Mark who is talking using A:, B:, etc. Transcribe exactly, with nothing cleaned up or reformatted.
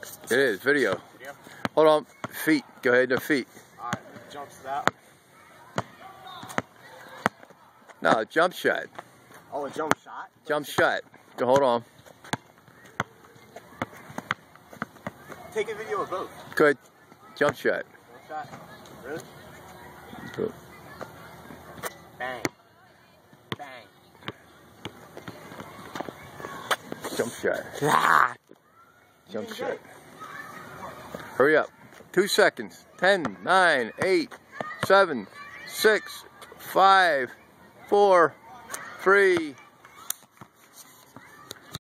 A: It is, video.
B: Video?
A: Hold on, feet. Go ahead, no feet.
B: Alright, jumps that.
A: No, jump shot.
B: Oh, a jump shot?
A: Jump shot. Go, hold on.
B: Take a video of both.
A: Good. Jump shot.
B: Jump shot. Really?
A: Good.
B: Bang. Bang.
A: Jump shot.
B: Ah!
A: Jump shot. Hurry up. Two seconds. Ten, nine, eight, seven, six, five, four, three,